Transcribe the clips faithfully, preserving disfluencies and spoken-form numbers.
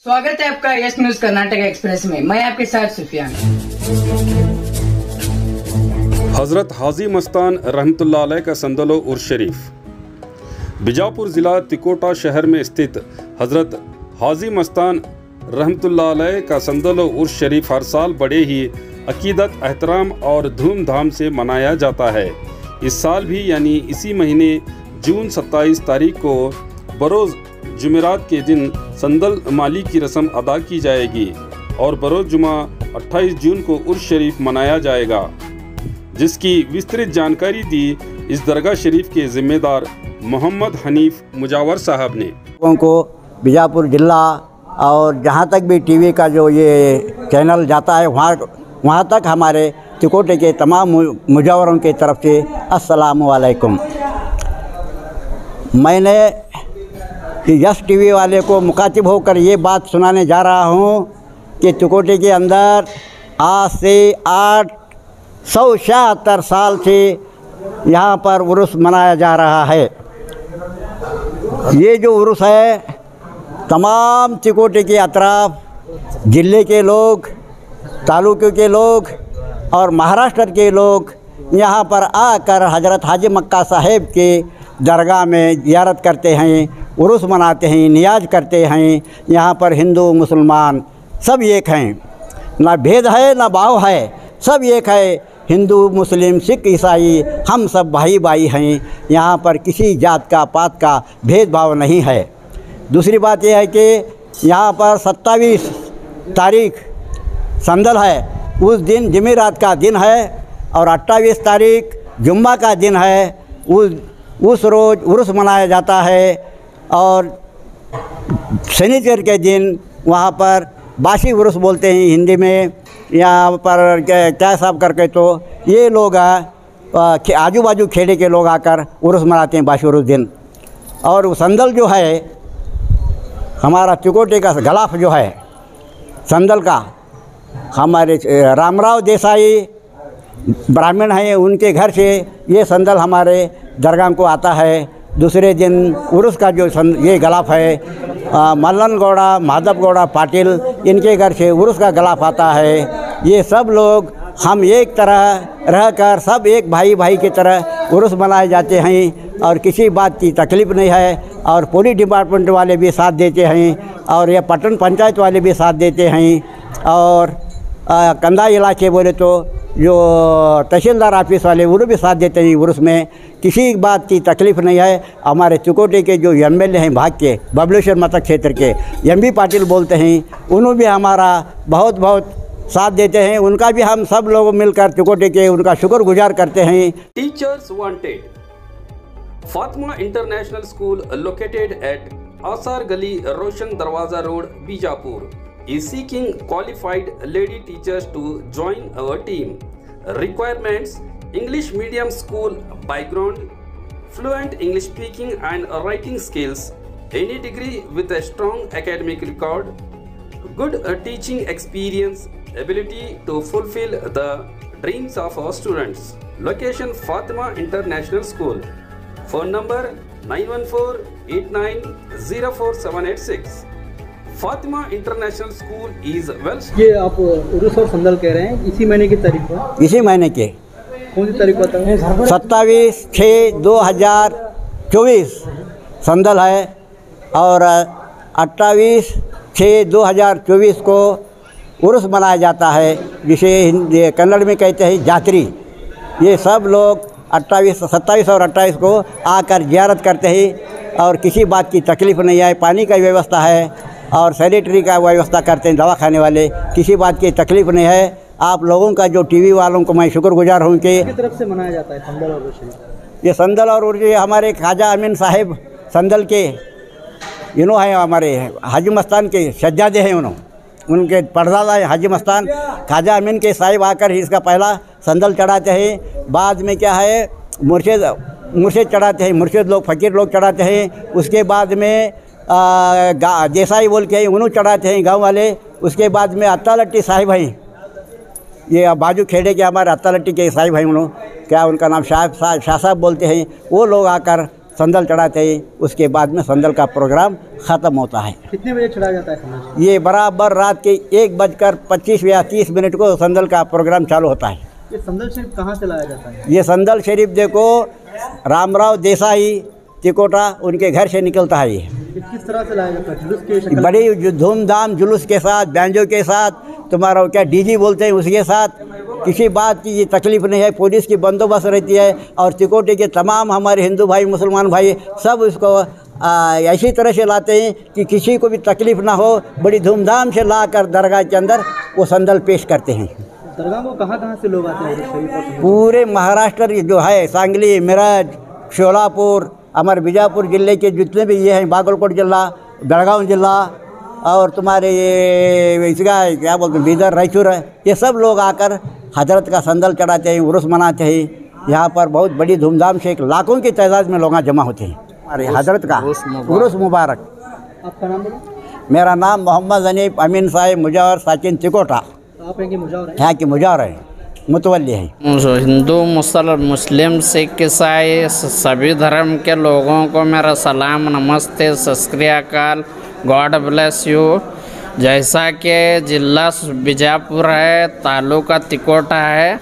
स्वागत है आपका यस न्यूज कर्नाटक एक्सप्रेस में। मैं आपके साथ सुफियान। हजरत हाजी मस्तान रहमतुल्लाह अलैह का संदलो उर्स शरीफ। बीजापुर ज़िला तिकोटा शहर में स्थित हजरत हाजी मस्तान रहमतुल्लाह अलैह का संदलो उर्स शरीफ हर साल बड़े ही अकीदत, एहतराम और धूमधाम से मनाया जाता है। इस साल भी यानी इसी महीने जून सत्ताईस तारीख को बरोज़ जुमेरात के दिन संदल माली की रस्म अदा की जाएगी और बरोज़ जुमा अट्ठाईस जून को उर्स शरीफ मनाया जाएगा, जिसकी विस्तृत जानकारी दी इस दरगाह शरीफ के जिम्मेदार मोहम्मद हनीफ मुजावर साहब ने। लोगों को बीजापुर जिला और जहाँ तक भी टीवी का जो ये चैनल जाता है वहाँ वहाँ तक हमारे तिकोटे के तमाम मुजावरों की तरफ से अस्सलामु अलैकुम। मैंने यस टीवी वाले को मुखातिब होकर ये बात सुनाने जा रहा हूँ कि तिकोटे के अंदर आज से आठ सौ छिहत्तर साल से यहाँ पर उर्स मनाया जा रहा है। ये जो उर्स है तमाम तिकोटे के अतराफ ज़िले के लोग, तालुके के लोग और महाराष्ट्र के लोग यहाँ पर आकर हज़रत हाजी मक्का साहेब के दरगाह में ज़ियारत करते हैं, उर्स मनाते हैं, नियाज करते हैं। यहाँ पर हिंदू मुसलमान सब एक हैं, ना भेद है ना भाव है, सब एक है। हिंदू मुस्लिम सिख ईसाई हम सब भाई भाई हैं। यहाँ पर किसी जात का पात का भेदभाव नहीं है। दूसरी बात यह है कि यहाँ पर सत्ताईस तारीख संदल है, उस दिन जमेरात का दिन है और अट्ठाईस तारीख जुम्मा का दिन है। उस उस रोज़ उर्स मनाया जाता है और शनिचर के दिन वहाँ पर बासी उर्स बोलते हैं हिंदी में, यहाँ पर क्या साहब करके तो ये लोग आजू बाजू खेड़े के लोग आकर उर्स मनाते हैं बासी उर्स दिन। और संदल जो है हमारा तिकोटे का गलाफ जो है संदल का, हमारे रामराव देसाई ब्राह्मण हैं, उनके घर से ये संदल हमारे दरगाह को आता है। दूसरे दिन उर्स का जो ये गलाफ है मल्लन गौड़ा, माधव गौड़ा पाटिल, इनके घर से उर्स का गलाफ आता है। ये सब लोग हम एक तरह रहकर सब एक भाई भाई की तरह उर्स मनाए जाते हैं और किसी बात की तकलीफ़ नहीं है। और पुलिस डिपार्टमेंट वाले भी साथ देते हैं और ये पटन पंचायत वाले भी साथ देते हैं। और आ, कंधा इलाके बोले तो जो तहसीलदार ऑफिस वाले वो भी साथ देते हैं। उर्स में किसी बात की तकलीफ़ नहीं है। हमारे तिकोटे के जो एम एल ए हैं भाग के बबलेश्वर मतक क्षेत्र के एम बी पाटिल बोलते हैं, उन्होंने भी हमारा बहुत बहुत साथ देते हैं। उनका भी हम सब लोग मिलकर तिकोटे के उनका शुक्रगुजार करते हैं। Teachers wanted. Fatima international school located at Asar Gali, Roshan Darwaza road, Bijapur is seeking qualified lady teachers to join our team. Requirements: English medium school background, fluent English speaking and writing skills, any degree with a strong academic record, good uh, teaching experience, ability to fulfill the dreams of our students. Location: Fatima International School. Phone number nine one four eight nine zero four seven eight six. Fatima international school is well. ये आप उर्स और संदल कह रहे हैं, इसी महीने की तारीख पर? इसी महीने के। कौन सी तारीख बताओ? सत्ताईस छः दो हज़ार चौबीस संदल है और अट्ठाईस छः दो हज़ार चौबीस को उर्स मनाया जाता है, जिसे कन्नड़ में कहते हैं जातरी। ये सब लोग अट्ठाईस सत्ताईस और अट्ठाईस को आकर ज़ियारत करते हैं और किसी बात की तकलीफ़ नहीं है। पानी का व्यवस्था है और सैनिटरी का व्यवस्था करते हैं दवाखाने वाले, किसी बात की तकलीफ़ नहीं है। आप लोगों का जो टीवी वालों को मैं शुक्रगुजार हूँ कि किस तरफ से मनाया जाता है संदल और उर्स? ये संदल और उर्स हमारे ख्वाजा अमीन साहिब संदल के इन्हों हैं, हमारे हाजी मस्तान के शहजादे हैं, उन्होंने उनके परदादा है हाजी मस्तान। ख्वाजा अमीन के साहिब आकर ही इसका पहला संदल चढ़ाते हैं। बाद में क्या है मुर्शिद मुर्शिद चढ़ाते हैं, मुर्शिद लोग फ़कीर लोग चढ़ाते हैं। उसके बाद में देसाई बोल के उन्होंने चढ़ाते हैं गांव वाले। उसके बाद में अत्ता लट्टी साहिब हैं, ये बाजू खेड़े के हमारे अत्ता लट्टी के साहिब हैं, उन्होंने क्या उनका नाम शाह शाह साहब बोलते हैं। वो लोग आकर संदल चढ़ाते हैं, उसके बाद में संदल का प्रोग्राम ख़त्म होता है। कितने बजे चढ़ाया जाता है संदल? ये बराबर रात के एक बजकर पच्चीस या तीस मिनट को संदल का प्रोग्राम चालू होता है। ये संदल शरीफ कहाँ से लाया जाता है? ये संदल शरीफ देखो रामराव देसाई तिकोटा उनके घर से निकलता है। ये ये किस तरह से लाया जाता है? जुलूस के शक्ल? बड़ी जो धूमधाम जुलूस के साथ, बैंजो के साथ, तुम्हारा क्या डीजी बोलते हैं उसके साथ, किसी बात की ये तकलीफ़ नहीं है। पुलिस की बंदोबस्त रहती है और तिकोटे के तमाम हमारे हिंदू भाई मुसलमान भाई सब इसको आ, ऐसी तरह से लाते हैं कि किसी को भी तकलीफ़ ना हो। बड़ी धूमधाम से ला कर दरगाह के अंदर वो संदल पेश करते हैं। दरगाह को कहाँ कहाँ से लोग आते हैं शरीफ और? पूरे महाराष्ट्र जो है, सांगली, मिरज, शोलापुर, हमारे बीजापुर ज़िले के जितने भी ये हैं, बागलकोट जिला, बेलगांव जिला और तुम्हारे ये इसका क्या बोलते हैं बीदर, रायचूर है, ये सब लोग आकर हजरत का संदल चढ़ाते हैं, उर्स मनाते हैं। यहाँ पर बहुत बड़ी धूमधाम से एक लाखों की तादाद में लोग जमा होते हैं। हमारे हजरत का उर्स मुबारक। आपका नाम बोलो? मेरा नाम मोहम्मद हनीफ अमीन साहिब मुजावर साकिन तिकोटा, तो आप यहाँ के मुजावर हैं? यहाँ की मुजावर है, मुतवल्ली है। हिंदू मुसल मुस्लिम सिख ईसाई सभी धर्म के लोगों को मेरा सलाम, नमस्ते, सत श्री अकाल, गॉड ब्लेस यू। जैसा कि जिला बीजापुर है, तालुका तिकोटा है,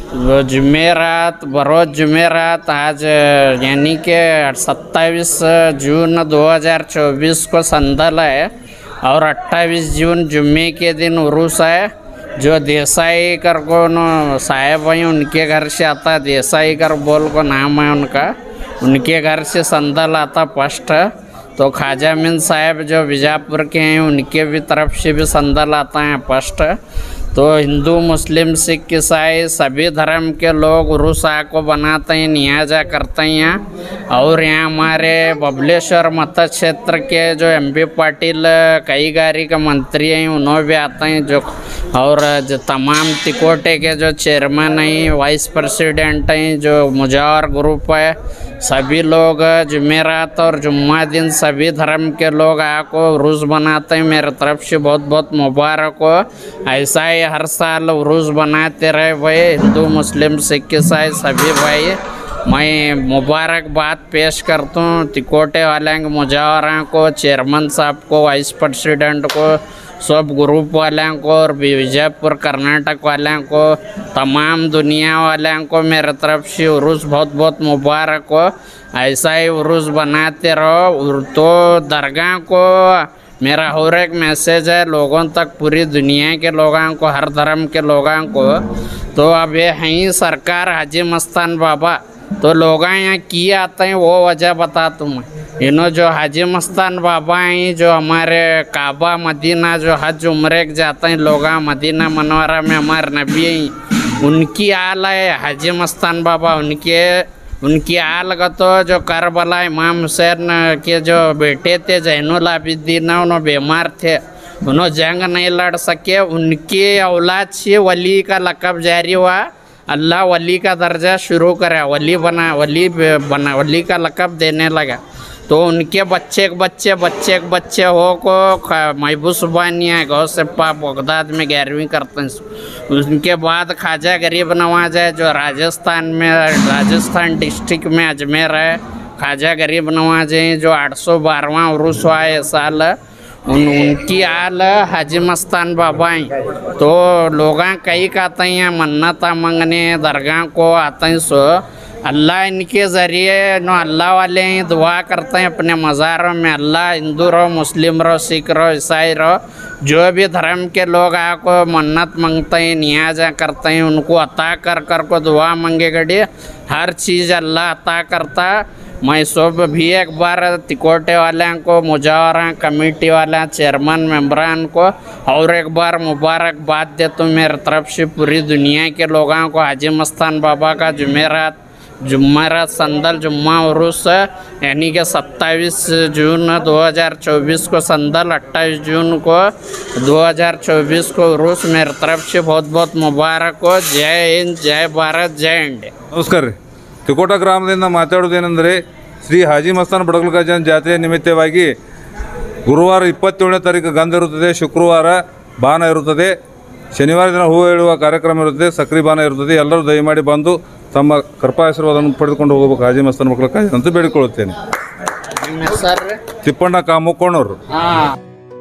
जुमेरात बरोज जुमेरात आज यानी कि सत्ताईस जून दो हज़ार चौबीस को संदल है और अट्ठाईस जून जुम्मे के दिन उरूस है। जो देसाई कर को न साहेब हैं उनके घर से आता है, देसाई कर बोल को नाम है उनका, उनके घर से संदल आता फर्स्ट। तो ख्वाजा अमीन साहब जो बीजापुर के हैं उनके भी तरफ से भी संदल आता है फर्स्ट। तो हिंदू मुस्लिम सिख ईसाई सभी धर्म के लोग उरूसा को बनाते हैं, नियाजा करते हैं यहाँ। और यहाँ हमारे बबलेश्वर मत क्षेत्र के जो एम बी पाटिल कई गारी का मंत्री हैं उन्होंने भी आते हैं, जो और जो तमाम तिकोटे के जो चेयरमैन हैं, वाइस प्रेसिडेंट हैं, जो मुजावर ग्रुप है, सभी लोग जुमेरात और जुम्मा दिन सभी धर्म के लोग आको उरूस बनाते हैं। मेरे तरफ से बहुत बहुत मुबारक हो। ऐसा ही हर साल उरूस बनाते रहे भाई, हिंदू मुस्लिम सिख ईसाई सभी भाई। मैं मुबारकबाद पेश करता हूँ तिकोटे वाले मुजावरा को, चेयरमैन साहब को, वाइस प्रेसिडेंट को, सब ग्रुप वालों को और बीजापुर कर्नाटक वालों को, तमाम दुनिया वालों को मेरे तरफ से उरूस बहुत बहुत मुबारक हो। ऐसा ही उरूस बनाते रहो। तो दरगाह को मेरा और एक मैसेज है लोगों तक, पूरी दुनिया के लोगों को, हर धर्म के लोगों को। तो अब ये हैं सरकार हाजी मस्तान बाबा, तो लोग यहाँ किए आते हैं वो वजह बता तुम्हें। इन्हों जो हाजी मस्तान बाबा हैं, जो हमारे काबा मदीना जो हज उम्रे के जाते हैं लोग, मदीना मनवरा में हमारे नबी हैं, उनकी आल है हाजी मस्तान बाबा। उनके उनकी आल का तो जो करबला इमाम हुसैन के जो बेटे थे जैनुल आबिदीन, उन्होंने बीमार थे, उन्होंने जंग नहीं लड़ सके, उनकी औलाद से वली का लक़ब जारी हुआ। अल्लाह वली का दर्जा शुरू करा, वली बना, वली बना, वली का लक़ब देने लगा। तो उनके बच्चे के बच्चे बच्चे के बच्चे हो को महबूब सुबानिया गौ से पाप बगदाद में ग्यारहवीं करते हैं। उनके बाद ख्वाजा गरीब नवाज है जो राजस्थान में, राजस्थान डिस्ट्रिक्ट में अजमेर है, ख्वाजा गरीब नवाज हैं जो आठ सौ बारहवां उरूस हुआ है साल, उन उनकी आल हाजी मस्तान बाबा हैं। तो लोग कई कहते हैं मन्नत मंगने दरगाह को आते हैं, सो अल्लाह इनके ज़रिए नो अल्लाह वाले ही दुआ करते हैं अपने मज़ारों में। अल्लाह हिंदू रहो, मुस्लिम रहो, सिख रहो, ईसाई रहो, जो भी धर्म के लोग आको मन्नत मांगते हैं, नियाजा करते हैं, उनको अता कर कर को दुआ मांगे गड़ी हर चीज़ अल्लाह अता करता। मैं सब भी एक बार तिकोटे वाले को, मुजावरा कमेटी वाला, चेयरमैन मेम्बरान को और एक बार मुबारकबाद देता हूँ मेरे तरफ से पूरी दुनिया के लोगों को। हाजी मस्तान बाबा का जुमेरात जुम्मरात संदल जुम्मा उरूस यानी कि सत्ताईस जून दो हज़ार चौबीस को संदल, अट्ठाईस जून को दो हज़ार चौबीस को उरूस मेरे तरफ से बहुत बहुत मुबारक हो। जय हिंद, जय भारत, जय इंडिया। ನಮಸ್ಕಾರ ರೀ. ತಿಕೋಟ ಗ್ರಾಮದಿಂದ ಮಾತಾಡೋದೇನೆಂದರೆ ಶ್ರೀ ಹಾಜಿ ಮಸ್ತಾನ್ ಬಡಗಲ್ ಗಜಾನ್ ಜಾತ್ರೆಯ ನಿಮಿತ್ತವಾಗಿ ಗುರುವಾರ ಇಪ್ಪತ್ತೇಳನೇ ತಾರೀಕು ಗಂಧ ಇರುತ್ತದೆ, ಶುಕ್ರವಾರ ಬಾನ ಇರುತ್ತದೆ, ಶನಿವಾರ ದಿನ ಹೂವು ಇಡುವ ಕಾರ್ಯಕ್ರಮ ಇರುತ್ತದೆ, ಸಕ್ರಿ ಬಾನ ಇರುತ್ತದೆ. ಎಲ್ಲರೂ ದಯಮಾಡಿ ಬಂದು ತಮ್ಮ ಕೃಪಾಶೀರ್ವಾದವನ್ನು ಪಡೆದುಕೊಂಡು ಹೋಗಬೇಕು ಹಾಜಿ ಮಸ್ತಾನ್ ಬಡಗಲ್ ಖಾಜನ್ ಅಂತ ಬೇಡಿಕೊಳ್ಳುತ್ತೇನೆ. ಸರ್ ತಿಪ್ಪಣ್ಣ ಕಾಮುಕೋಣರು. ಹಾಂ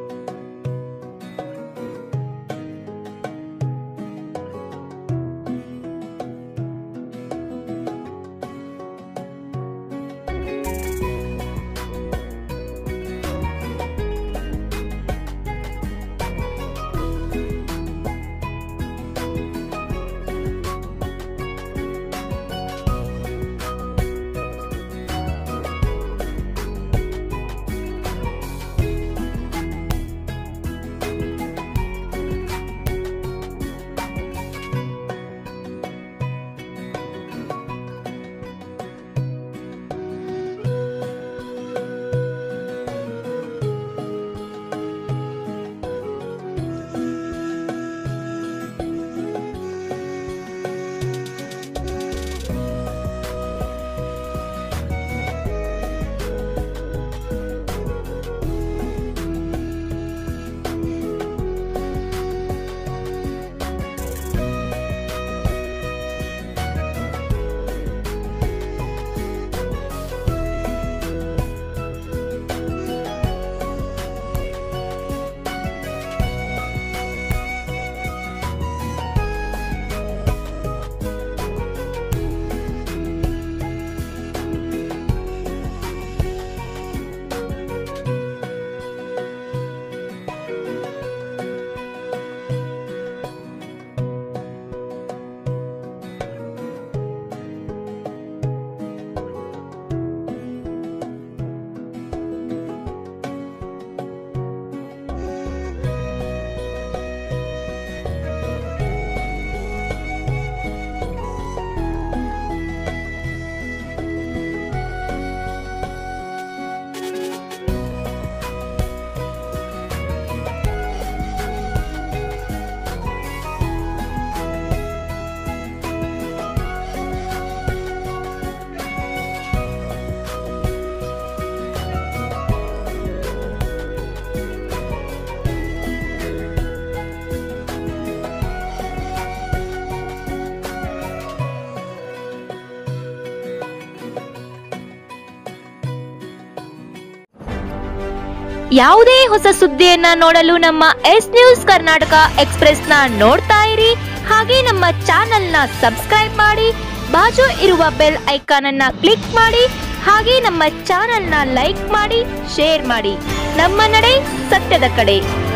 ಯಾವುದೇ ಹೊಸ ಸುದ್ದಿಯನ್ನ ನೋಡಲು ನಮ್ಮ ಎಸ್ ನ್ಯೂಸ್ ಕರ್ನಾಟಕ ಎಕ್ಸ್‌ಪ್ರೆಸ್ ನ ನೋಡ್ತಾ ಇರಿ. ಹಾಗೆ ನಮ್ಮ ಚಾನೆಲ್ ನ ಸಬ್ಸ್ಕ್ರೈಬ್ ಮಾಡಿ, ಬಾಜು ಇರುವ ಬೆಲ್ ಐಕಾನ್ ಅನ್ನ ಕ್ಲಿಕ್ ಮಾಡಿ. ಹಾಗೆ ನಮ್ಮ ಚಾನೆಲ್ ನ ಲೈಕ್ ಮಾಡಿ, ಶೇರ್ ಮಾಡಿ. ನಮ್ಮ ನಡೆ ಸತ್ಯದ ಕಡೆ.